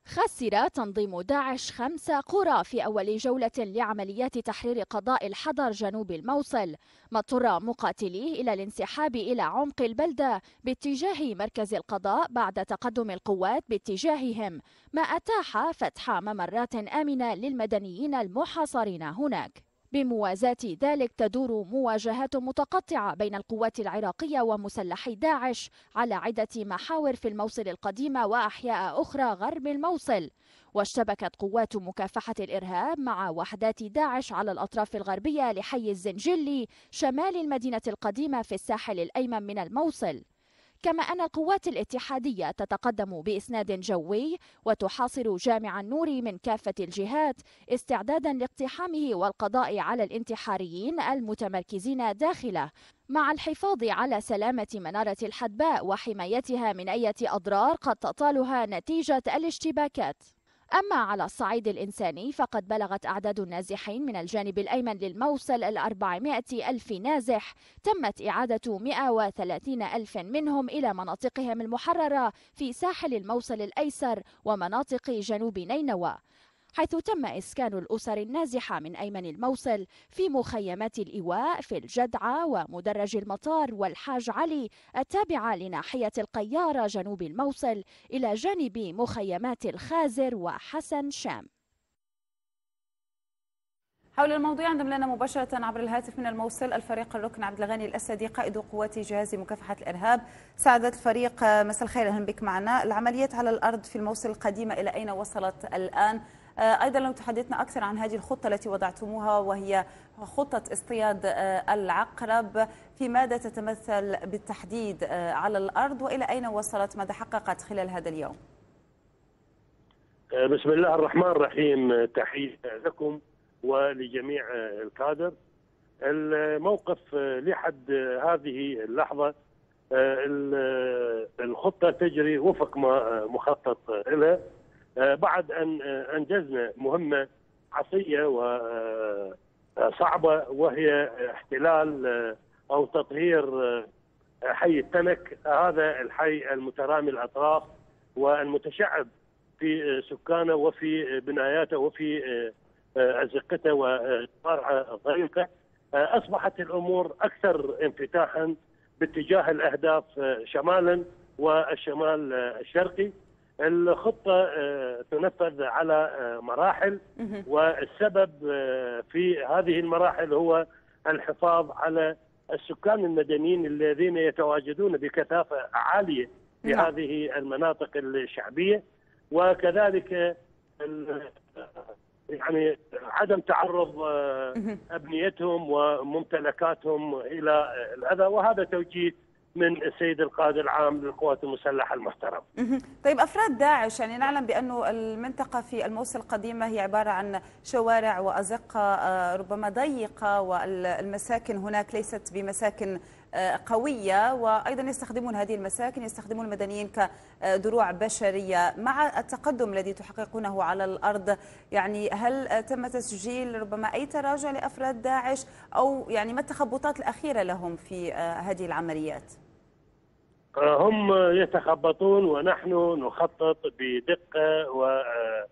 خسر تنظيم داعش خمس قرى في أول جولة لعمليات تحرير قضاء الحضر جنوب الموصل، ما اضطر مقاتليه إلى الانسحاب إلى عمق البلدة باتجاه مركز القضاء بعد تقدم القوات باتجاههم، ما أتاح فتح ممرات آمنة للمدنيين المحاصرين هناك. بموازاة ذلك تدور مواجهات متقطعة بين القوات العراقية ومسلحي داعش على عدة محاور في الموصل القديمة وأحياء أخرى غرب الموصل، واشتبكت قوات مكافحة الإرهاب مع وحدات داعش على الأطراف الغربية لحي الزنجلي شمال المدينة القديمة في الساحل الأيمن من الموصل. كما أن القوات الاتحادية تتقدم بإسناد جوي وتحاصر جامع النور من كافة الجهات استعدادا لاقتحامه والقضاء على الانتحاريين المتمركزين داخله، مع الحفاظ على سلامة منارة الحدباء وحمايتها من أي أضرار قد تطالها نتيجة الاشتباكات. أما على الصعيد الإنساني فقد بلغت أعداد النازحين من الجانب الأيمن للموصل الأربعمائة ألف نازح، تمت إعادة مئة وثلاثين ألف منهم إلى مناطقهم المحررة في ساحل الموصل الأيسر ومناطق جنوب نينوى، حيث تم إسكان الأسر النازحة من أيمن الموصل في مخيمات الإيواء في الجدعة ومدرج المطار والحاج علي التابعة لناحية القيارة جنوب الموصل، إلى جانب مخيمات الخازر وحسن شام. حول الموضوع انضم لنا مباشرة عبر الهاتف من الموصل الفريق الركن عبد الغني الأسدي قائد قوات جهاز مكافحة الإرهاب. سعادة الفريق، مساء الخير، أهلا بك معنا. العمليات على الأرض في الموصل القديمة إلى أين وصلت الآن؟ أيضا لو تحدثنا أكثر عن هذه الخطة التي وضعتموها وهي خطة اصطياد العقرب، في ماذا تتمثل بالتحديد على الأرض وإلى أين وصلت؟ ماذا حققت خلال هذا اليوم؟ بسم الله الرحمن الرحيم، تحية لكم ولجميع الكادر. الموقف لحد هذه اللحظة الخطة تجري وفق ما مخطط لها، بعد أن أنجزنا مهمة عصية وصعبة وهي احتلال أو تطهير حي التنك، هذا الحي المترامي الأطراف والمتشعب في سكانه وفي بناياته وفي أزقته وشوارعه ضيقة. أصبحت الأمور أكثر انفتاحا باتجاه الأهداف شمالا والشمال الشرقي. الخطة تنفذ على مراحل، والسبب في هذه المراحل هو الحفاظ على السكان المدنيين الذين يتواجدون بكثافة عالية في هذه المناطق الشعبية، وكذلك يعني عدم تعرض أبنيتهم وممتلكاتهم إلى الأذى، وهذا توجيه من السيد القائد العام للقوات المسلحة المحترم. طيب أفراد داعش، يعني نعلم بأنه المنطقة في الموصل القديمة هي عبارة عن شوارع وأزقة ربما ضيقة، والمساكن هناك ليست بمساكن قوية، وأيضا يستخدمون هذه المساكن يستخدمون المدنيين كدروع بشرية. مع التقدم الذي تحققونه على الأرض، يعني هل تم تسجيل ربما أي تراجع لأفراد داعش، أو يعني ما التخبطات الأخيرة لهم في هذه العمليات؟ هم يتخبطون ونحن نخطط بدقة و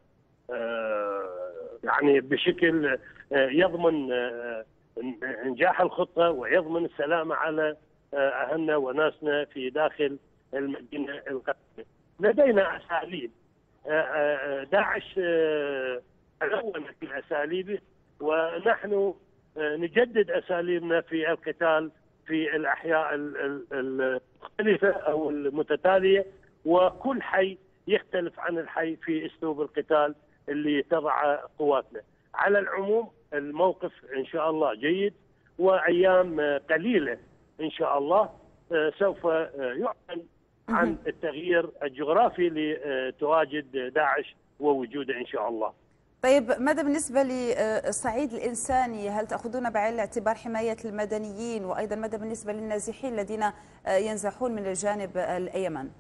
يعني بشكل يضمن انجاح الخطة ويضمن السلامة على اهلنا وناسنا في داخل المدينة القديمة. لدينا اساليب، داعش تلونت الاساليب ونحن نجدد اساليبنا في القتال في الاحياء المختلفة او المتتالية، وكل حي يختلف عن الحي في اسلوب القتال اللي تضع قواتنا. على العموم الموقف ان شاء الله جيد، وايام قليله ان شاء الله سوف يعلن عن التغيير الجغرافي لتواجد داعش ووجوده ان شاء الله. طيب ماذا بالنسبه للصعيد الانساني؟ هل تاخذون بعين الاعتبار حمايه المدنيين، وايضا ماذا بالنسبه للنازحين الذين ينزحون من الجانب الايمن؟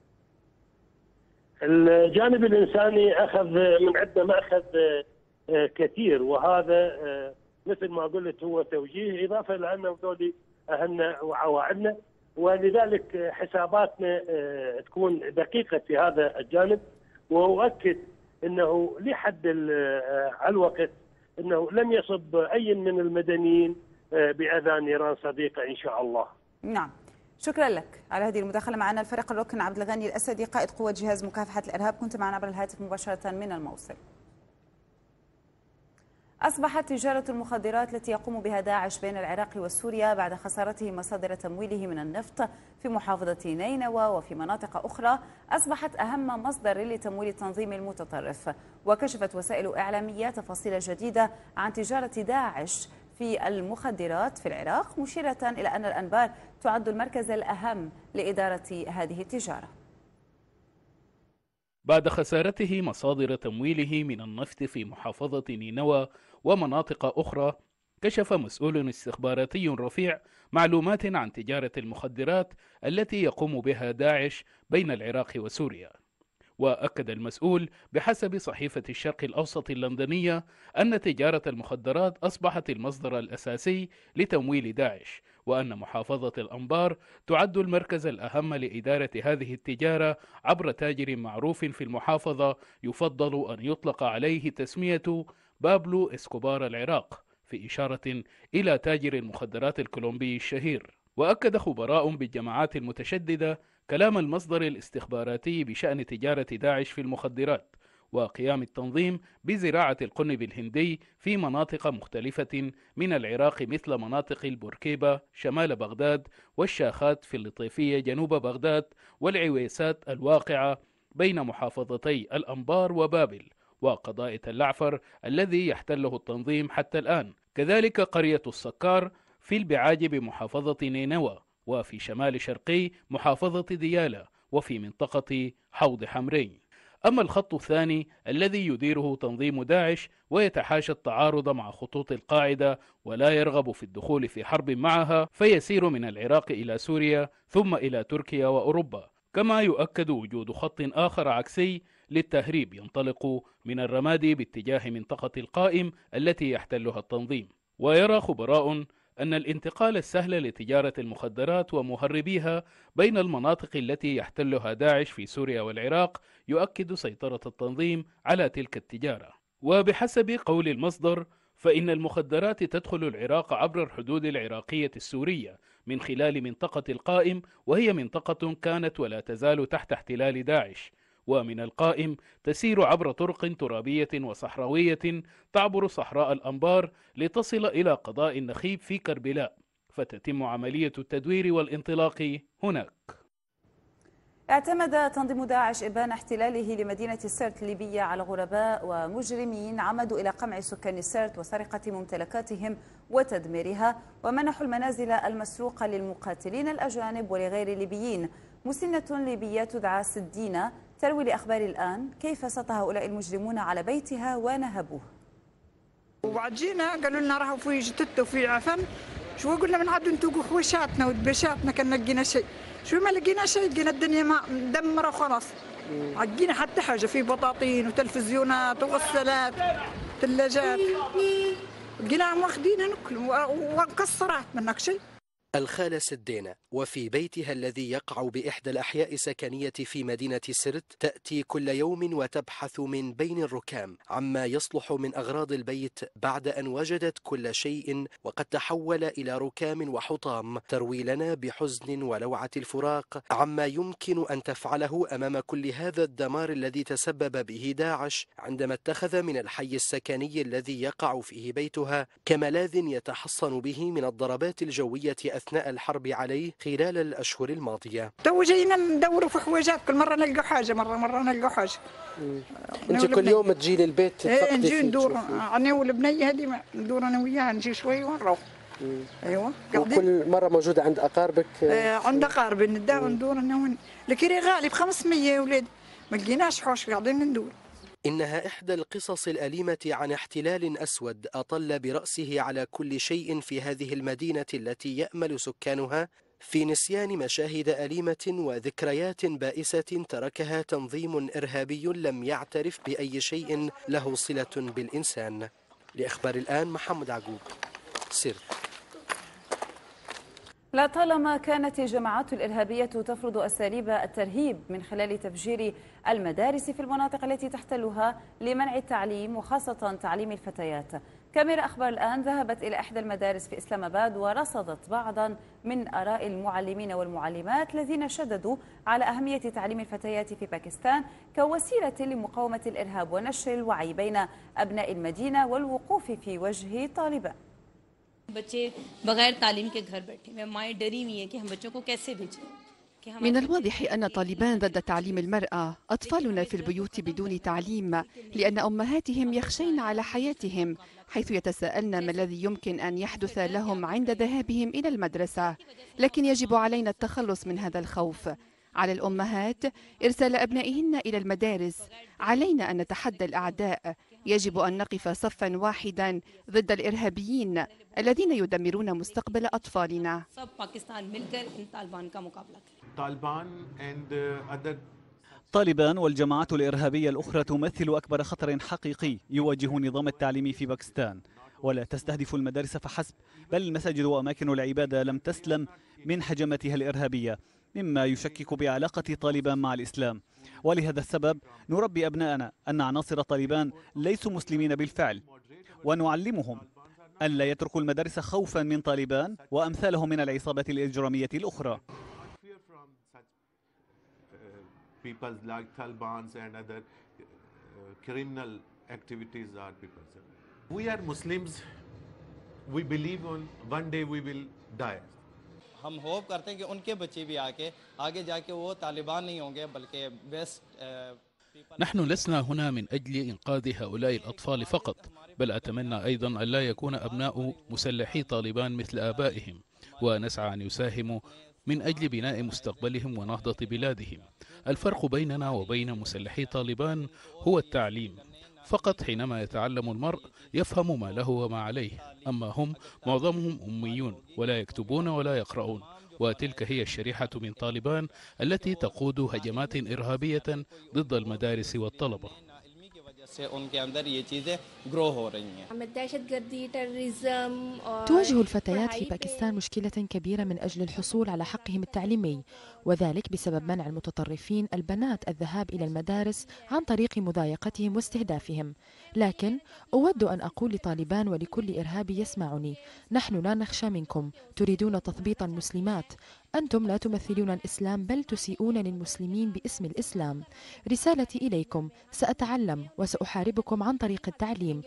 الجانب الانساني اخذ من عندنا ماخذ كثير، وهذا مثل ما قلت هو توجيه اضافه لان هذول اهلنا وعوائلنا، ولذلك حساباتنا تكون دقيقه في هذا الجانب. واؤكد انه لحد الوقت انه لم يصب اي من المدنيين باذى نيران صديقه ان شاء الله. نعم، شكرا لك على هذه المداخله معنا. الفريق الركن عبد الغني الاسدي، قائد قوه جهاز مكافحه الارهاب، كنت معنا عبر الهاتف مباشره من الموصل. أصبحت تجارة المخدرات التي يقوم بها داعش بين العراق وسوريا بعد خسارته مصادر تمويله من النفط في محافظة نينوى وفي مناطق أخرى أصبحت أهم مصدر لتمويل التنظيم المتطرف. وكشفت وسائل إعلامية تفاصيل جديدة عن تجارة داعش في المخدرات في العراق، مشيرة إلى أن الأنبار تعد المركز الأهم لإدارة هذه التجارة. بعد خسارته مصادر تمويله من النفط في محافظة نينوى ومناطق أخرى، كشف مسؤول استخباراتي رفيع معلومات عن تجارة المخدرات التي يقوم بها داعش بين العراق وسوريا. وأكد المسؤول بحسب صحيفة الشرق الأوسط اللندنية أن تجارة المخدرات أصبحت المصدر الأساسي لتمويل داعش، وأن محافظة الأنبار تعد المركز الأهم لإدارة هذه التجارة عبر تاجر معروف في المحافظة يفضل أن يطلق عليه تسمية بابلو إسكوبار العراق، في إشارة إلى تاجر المخدرات الكولومبي الشهير. وأكد خبراء بالجماعات المتشددة كلام المصدر الاستخباراتي بشأن تجارة داعش في المخدرات وقيام التنظيم بزراعة القنب الهندي في مناطق مختلفة من العراق، مثل مناطق البوركيبة شمال بغداد والشاخات في اللطيفية جنوب بغداد والعويسات الواقعة بين محافظتي الأنبار وبابل، وقضاء اللعفر الذي يحتله التنظيم حتى الآن، كذلك قرية السكار في البعاج بمحافظة نينوى، وفي شمال شرقي محافظة ديالى، وفي منطقة حوض حمرين. أما الخط الثاني الذي يديره تنظيم داعش ويتحاشى التعارض مع خطوط القاعدة ولا يرغب في الدخول في حرب معها، فيسير من العراق إلى سوريا ثم إلى تركيا وأوروبا. كما يؤكد وجود خط آخر عكسي للتهريب ينطلق من الرمادي باتجاه منطقة القائم التي يحتلها التنظيم. ويرى خبراء أن الانتقال السهل لتجارة المخدرات ومهربيها بين المناطق التي يحتلها داعش في سوريا والعراق يؤكد سيطرة التنظيم على تلك التجارة. وبحسب قول المصدر، فإن المخدرات تدخل العراق عبر الحدود العراقية السورية من خلال منطقة القائم، وهي منطقة كانت ولا تزال تحت احتلال داعش، ومن القائم تسير عبر طرق ترابية وصحراوية تعبر صحراء الأنبار لتصل إلى قضاء النخيب في كربلاء، فتتم عملية التدوير والانطلاق هناك. اعتمد تنظيم داعش إبان احتلاله لمدينة سرت الليبية على غرباء ومجرمين عمدوا إلى قمع سكان سرت وسرقة ممتلكاتهم وتدميرها، ومنحوا المنازل المسروقة للمقاتلين الأجانب ولغير الليبيين. مسنة ليبية تدعى سدينة تروي لأخبار الآن كيف سطى هؤلاء المجرمون على بيتها ونهبوه. وبعد جينا قالوا لنا راهو في جتت وفي عفن، شو قلنا من عاد نتوقوا حويشاتنا ودبشاتنا كان لقينا شيء، شو ما لقينا شيء، لقينا الدنيا ما مدمره وخلاص. عقينا حتى حاجه، في بطاطين وتلفزيونات وغسالات ثلاجات لقيناهم واخدينها نكل ومكسرات منك شيء. الخالة سدينة وفي بيتها الذي يقع بإحدى الأحياء السكنية في مدينة سرت تأتي كل يوم وتبحث من بين الركام عما يصلح من أغراض البيت بعد أن وجدت كل شيء وقد تحول إلى ركام وحطام. تروي لنا بحزن ولوعة الفراق عما يمكن أن تفعله أمام كل هذا الدمار الذي تسبب به داعش عندما اتخذ من الحي السكني الذي يقع فيه بيتها كملاذ يتحصن به من الضربات الجوية أثناء الحرب عليه خلال الأشهر الماضية. تو جينا ندوروا في حوايجات، كل مرة نلقى حاجة، مرة مرة نلقى حاجة. أنت كل يوم تجي للبيت تفقدي ايه نجي ندور أنا والبنية هذه ندور أنا وياها، نجي شوي ونروح. أيوة. وكل مرة موجودة عند أقاربك؟ ايه عند أقاربي ندور ندور أنا وين. الكيري غالي بخمسمية يا ولاد، ما لقيناش حوش قاعدين ندور. إنها إحدى القصص الأليمة عن احتلال أسود أطل برأسه على كل شيء في هذه المدينة التي يأمل سكانها في نسيان مشاهد أليمة وذكريات بائسة تركها تنظيم إرهابي لم يعترف بأي شيء له صلة بالإنسان. لأخبار الآن محمد عقوب، سرت. لطالما كانت الجماعات الإرهابية تفرض أساليب الترهيب من خلال تفجير المدارس في المناطق التي تحتلها لمنع التعليم وخاصة تعليم الفتيات. كاميرا أخبار الآن ذهبت إلى إحدى المدارس في إسلام آباد ورصدت بعضا من آراء المعلمين والمعلمات الذين شددوا على أهمية تعليم الفتيات في باكستان كوسيلة لمقاومة الإرهاب ونشر الوعي بين أبناء المدينة والوقوف في وجه طالبان. من الواضح أن طالبان ضد تعليم المرأة. أطفالنا في البيوت بدون تعليم لأن أمهاتهم يخشين على حياتهم، حيث يتساءلن ما الذي يمكن أن يحدث لهم عند ذهابهم إلى المدرسة. لكن يجب علينا التخلص من هذا الخوف. على الأمهات إرسال أبنائهن إلى المدارس. علينا أن نتحدى الأعداء. يجب أن نقف صفا واحدا ضد الإرهابيين الذين يدمرون مستقبل أطفالنا. طالبان والجماعات الإرهابية الأخرى تمثل أكبر خطر حقيقي يواجه النظام التعليمي في باكستان، ولا تستهدف المدارس فحسب، بل المساجد وأماكن العبادة لم تسلم من هجماتها الإرهابية، مما يشكك بعلاقة طالبان مع الإسلام. ولهذا السبب نربي أبناءنا أن عناصر طالبان ليسوا مسلمين بالفعل، ونعلمهم أن لا يتركوا المدارس خوفا من طالبان وأمثالهم من العصابات الإجرامية الأخرى. हम होप करते हैं कि उनके बच्चे भी आके आगे जाके वो तालिबान नहीं होंगे बल्कि बेस्ट। نحن لسنا هنا من أجل إنقاذ هؤلاء الأطفال فقط، بل أتمنى أيضا أن لا يكون أبناء مسلحي طالبان مثل آبائهم، ونسعى أن يساهموا من أجل بناء مستقبلهم ونهضة بلادهم. الفرق بيننا وبين مسلحي طالبان هو التعليم فقط. حينما يتعلم المرء يفهم ما له وما عليه، أما هم معظمهم أميون ولا يكتبون ولا يقرؤون، وتلك هي الشريحة من طالبان التي تقود هجمات إرهابية ضد المدارس والطلبة. تواجه الفتيات في باكستان مشكلة كبيرة من أجل الحصول على حقهم التعليمي، وذلك بسبب منع المتطرفين البنات الذهاب إلى المدارس عن طريق مضايقتهم واستهدافهم. لكن أود أن أقول لطالبان ولكل إرهابي يسمعني: نحن لا نخشى منكم. تريدون تثبيط المسلمات، أنتم لا تمثلون الإسلام بل تسيئون للمسلمين باسم الإسلام. رسالتي إليكم: سأتعلم وسأحاربكم عن طريق التعليم.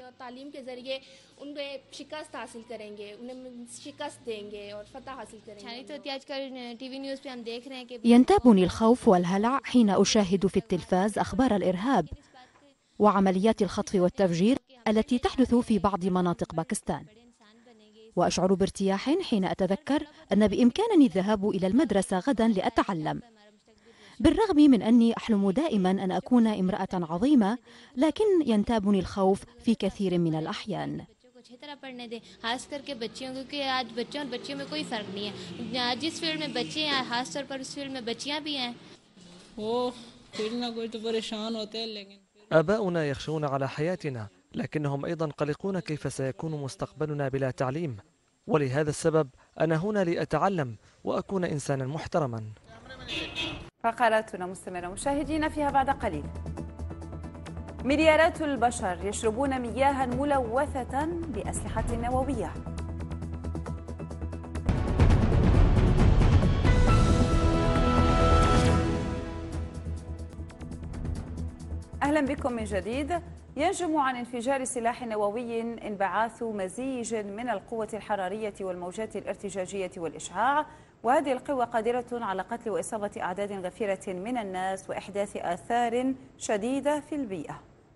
ينتابني الخوف والهلع حين أشاهد في التلفاز أخبار الإرهاب وعمليات الخطف والتفجير التي تحدث في بعض مناطق باكستان، وأشعر بارتياح حين أتذكر أن بإمكانني الذهاب إلى المدرسة غدا لأتعلم. بالرغم من أني أحلم دائما أن أكون امرأة عظيمة، لكن ينتابني الخوف في كثير من الأحيان. آباؤنا يخشون على حياتنا، لكنهم أيضا قلقون كيف سيكون مستقبلنا بلا تعليم، ولهذا السبب أنا هنا لأتعلم وأكون إنسانا محترما. فقراتنا مستمرة مشاهدينا، فيها بعد قليل: مليارات البشر يشربون مياها ملوثة بأسلحة نووية. أهلا بكم من جديد. ينجم عن انفجار سلاح نووي انبعاث مزيج من القوة الحرارية والموجات الارتجاجية والإشعاع، وهذه القوة قادرة على قتل وإصابة أعداد غفيرة من الناس وإحداث آثار شديدة في البيئة.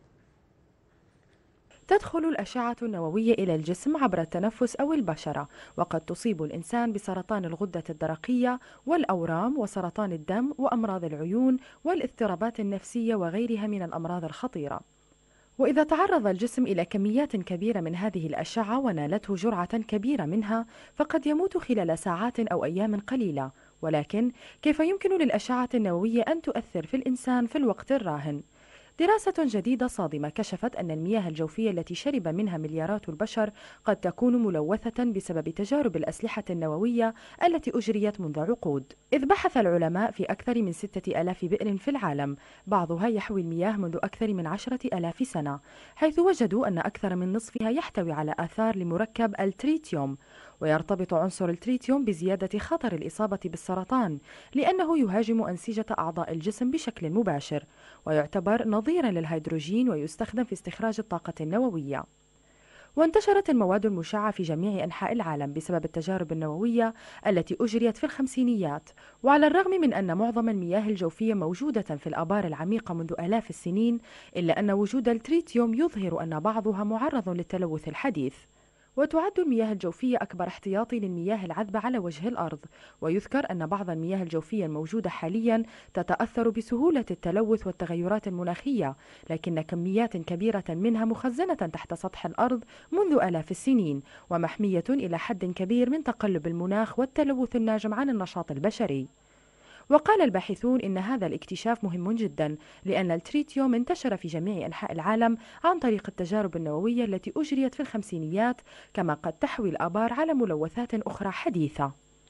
تدخل الأشعة النووية إلى الجسم عبر التنفس أو البشرة، وقد تصيب الإنسان بسرطان الغدة الدرقية والأورام وسرطان الدم وأمراض العيون والاضطرابات النفسية وغيرها من الأمراض الخطيرة. وإذا تعرض الجسم إلى كميات كبيرة من هذه الأشعة ونالته جرعة كبيرة منها، فقد يموت خلال ساعات أو أيام قليلة. ولكن كيف يمكن للأشعة النووية أن تؤثر في الإنسان في الوقت الراهن؟ دراسة جديدة صادمة كشفت أن المياه الجوفية التي شرب منها مليارات البشر قد تكون ملوثة بسبب تجارب الأسلحة النووية التي أجريت منذ عقود. إذ بحث العلماء في أكثر من ستة آلاف بئر في العالم، بعضها يحوي المياه منذ أكثر من عشرة آلاف سنة، حيث وجدوا أن أكثر من نصفها يحتوي على آثار لمركب التريتيوم. ويرتبط عنصر التريتيوم بزيادة خطر الإصابة بالسرطان، لأنه يهاجم أنسجة أعضاء الجسم بشكل مباشر، ويعتبر نظيرا للهيدروجين ويستخدم في استخراج الطاقة النووية. وانتشرت المواد المشعة في جميع أنحاء العالم بسبب التجارب النووية التي أجريت في الخمسينيات. وعلى الرغم من أن معظم المياه الجوفية موجودة في الآبار العميقة منذ آلاف السنين، إلا أن وجود التريتيوم يظهر أن بعضها معرض للتلوث الحديث. وتعد المياه الجوفية أكبر احتياطي للمياه العذبة على وجه الأرض، ويذكر أن بعض المياه الجوفية الموجودة حاليا تتأثر بسهولة التلوث والتغيرات المناخية، لكن كميات كبيرة منها مخزنة تحت سطح الأرض منذ آلاف السنين، ومحمية إلى حد كبير من تقلب المناخ والتلوث الناجم عن النشاط البشري. وقال الباحثون إن هذا الاكتشاف مهم جدا، لأن التريتيوم انتشر في جميع أنحاء العالم عن طريق التجارب النووية التي أجريت في الخمسينيات، كما قد تحوي الآبار على ملوثات أخرى حديثة.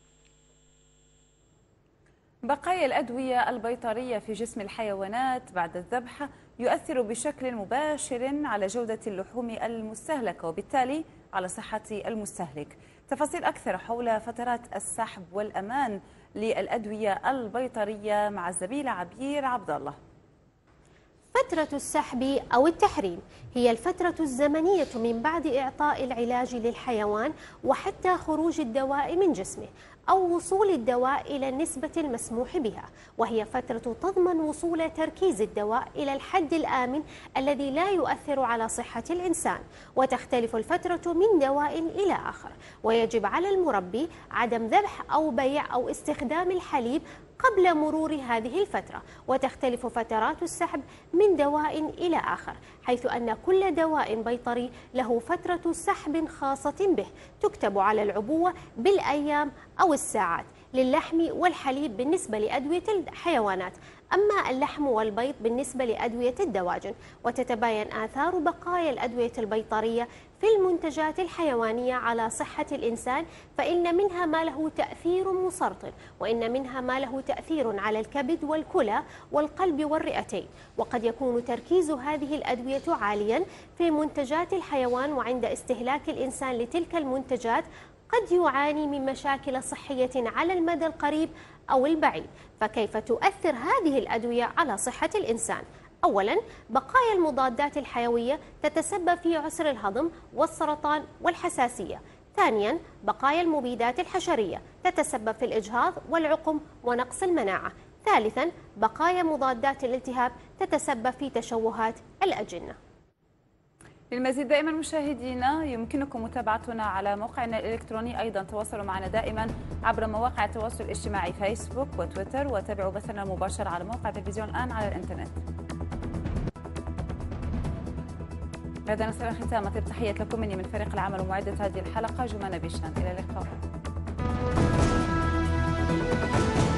بقايا الأدوية البيطرية في جسم الحيوانات بعد الذبح يؤثر بشكل مباشر على جودة اللحوم المستهلكة، وبالتالي على صحة المستهلك. تفاصيل أكثر حول فترات السحب والأمان للأدوية البيطرية مع الزميلة عبير عبد الله. فترة السحب أو التحريم هي الفترة الزمنية من بعد إعطاء العلاج للحيوان وحتى خروج الدواء من جسمه أو وصول الدواء إلى النسبة المسموح بها، وهي فترة تضمن وصول تركيز الدواء إلى الحد الآمن الذي لا يؤثر على صحة الإنسان. وتختلف الفترة من دواء إلى آخر، ويجب على المربي عدم ذبح أو بيع أو استخدام الحليب قبل مرور هذه الفترة. وتختلف فترات السحب من دواء إلى آخر، حيث أن كل دواء بيطري له فترة سحب خاصة به تكتب على العبوة بالأيام أو الساعات. للحم والحليب بالنسبة لأدوية الحيوانات، أما اللحم والبيض بالنسبة لأدوية الدواجن. وتتباين آثار بقايا الأدوية البيطرية في المنتجات الحيوانية على صحة الإنسان، فإن منها ما له تأثير مسرطن، وإن منها ما له تأثير على الكبد والكلى والقلب والرئتين. وقد يكون تركيز هذه الأدوية عاليا في منتجات الحيوان، وعند استهلاك الإنسان لتلك المنتجات قد يعاني من مشاكل صحية على المدى القريب أو البعيد. فكيف تؤثر هذه الأدوية على صحة الإنسان؟ أولاً، بقايا المضادات الحيوية تتسبب في عسر الهضم والسرطان والحساسية. ثانياً، بقايا المبيدات الحشرية تتسبب في الإجهاض والعقم ونقص المناعة. ثالثاً، بقايا مضادات الالتهاب تتسبب في تشوهات الأجنة. للمزيد دائما مشاهدينا يمكنكم متابعتنا على موقعنا الإلكتروني، أيضا تواصلوا معنا دائما عبر مواقع التواصل الاجتماعي فيسبوك وتويتر، وتابعوا بثنا المباشر على موقع تلفزيون الآن على الإنترنت. هذا نصل الختام. طيب تحية لكم مني من فريق العمل ومعدة هذه الحلقة جمانة بيشان. إلى اللقاء.